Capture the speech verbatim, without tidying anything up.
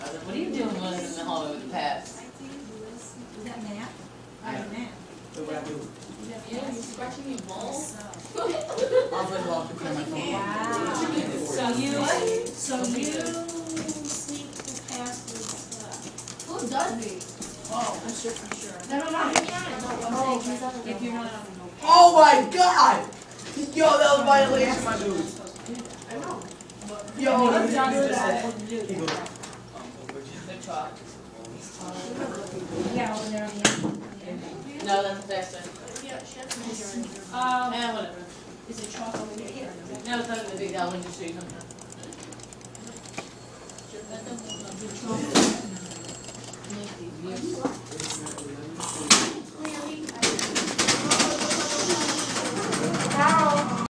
was like, what are you doing running in the hallway with the pads? Is that math? I have math. What would I do? Yeah, you scratching your balls? I'll put it off to clear my phone. Wow. So you, so you sneak past the stuff. Who does me? Oh, I'm sure, I'm sure. No, no, no, he's not. No, he's not. If you're not on the no. Oh my god! Yo, that was a violation, my dude. I know. Yo, I'm he done with just that. said, he goes, Good try. Yeah, over there on the end. No, that's the fast one. Yeah, she has to be here. Um, Eh, whatever. is it chalk over here? No, it's not gonna be that one, just so you know. Carol.